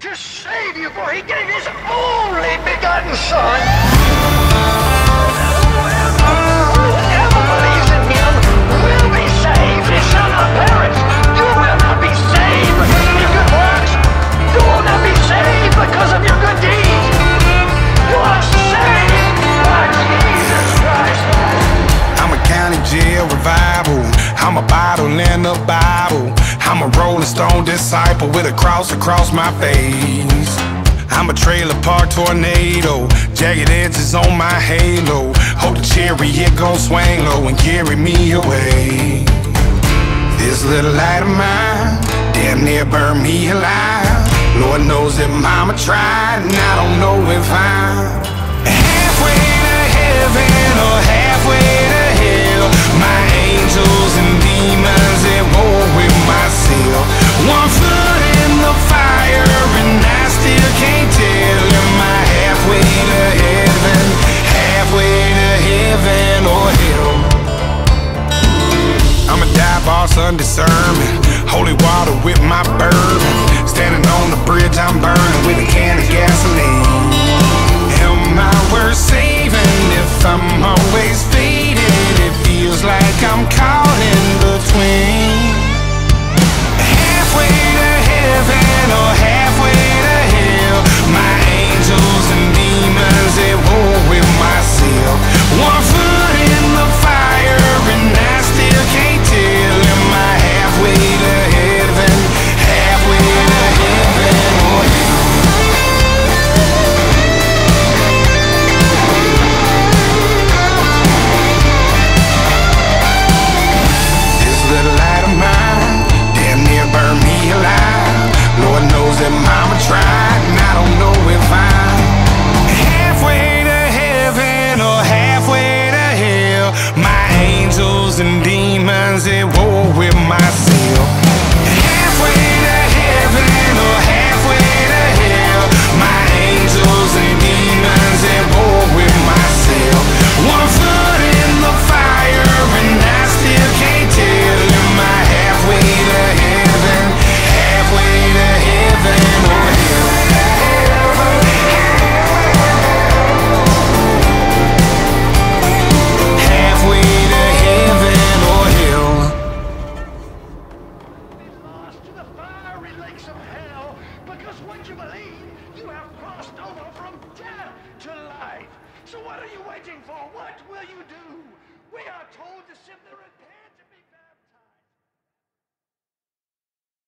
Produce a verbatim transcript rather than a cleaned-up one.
to save you, for he gave his only begotten Son. Whoever believes in him will be saved. He shall not perish. You will not be saved because of your good works. You will not be saved because of your good deeds. You are saved by Jesus Christ. I'm a county jail revival. I'm a bottle in the Bible. I'm a rolling stone disciple with a cross across my face. I'm a trailer park tornado, jagged edges on my halo. Hope the chariot gon' swing low and carry me away. This little light of mine damn near burned me alive. Lord knows that mama tried, and I don't know if I'm halfway to heaven or halfway to hell. My angels and demons at war with myself. One foot in the fire and I still can't tell. Am I halfway to heaven, halfway to heaven or hell? I'm a dive bar Sunday sermon, holy water with my bourbon. Standing on the bridge I'm burning with a can of gasoline. Am I worth saving if I'm always faded? It feels like I'm caught in between. Halfway to heaven or halfway to hell. My angels and demons at war with myself. One foot in the fire and I still can't tell. Am I halfway to heaven, halfway to heaven or hell? This little light of mine damn near burned me alive. Lord knows that mama tried, and I don't know if I'm halfway to heaven or halfway to hell. My angels and demons at war with myself. Halfway to heaven or halfway to hell. My angels and demons at war with myself. One foot in the fire and I still can't tell. Am I halfway to heaven, halfway to heaven or hell? Halfway to heaven or hell. Lost to the fiery lakes of hell, because once you believe, you have crossed over from death to life. So what are you waiting for? What will you do? We are told to sit there and